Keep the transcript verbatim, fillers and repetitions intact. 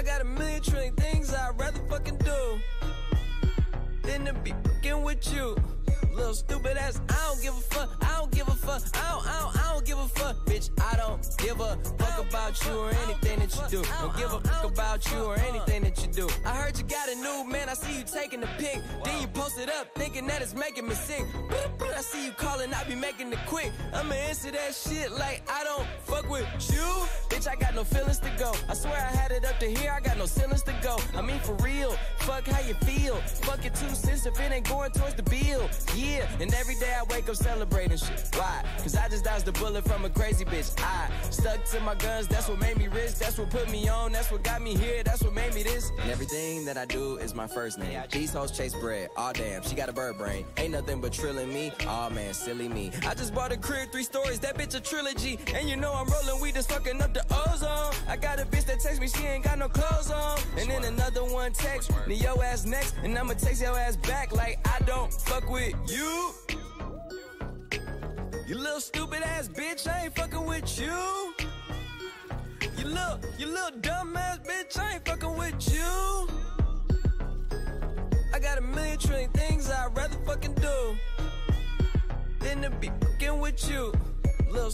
got a million trillion things I'd rather fucking do than to be fucking with you. Little stupid ass, I don't give a fuck, I don't give a fuck, I don't, I don't, I don't give a fuck, bitch, I don't give a fuck about you or anything that you do. Don't give a fuck about you or anything that you do. I heard you got a new man, I see you taking the pic, then you post it up thinking that it's making me sick. I see you calling, I be making it quick. I'ma answer that shit like I don't fuck with you. Bitch, I got no feelings to go. I swear I had it up to here, I got no ceilings to go. I mean for real, fuck how you feel. Fuck it two cents if it ain't going towards the bill. Yeah, and every day I wake up celebrating shit. Why? Cause I just dodged a bullet from a crazy bitch. I stuck to my guns, that's what made me rich. That's what put me on, that's what got me here. That's what made me this. And everything that I do is my first name. These hoes chase bread, aw damn, she got a bird brain. Ain't nothing but trilling me, aw man, silly me. I just bought a crib, three stories, that bitch a trilogy. And you know I'm rolling weed, just fucking up the ozone. I got a bitch that text me, she ain't got no clothes on. And then another one text me, your ass next. And I'ma text your ass back like I don't fuck with you. You little stupid ass bitch, I ain't fucking with you. You little, you little dumb ass bitch, I ain't fucking with you. I got a million trillion things I'd rather fucking do than to be fucking with you.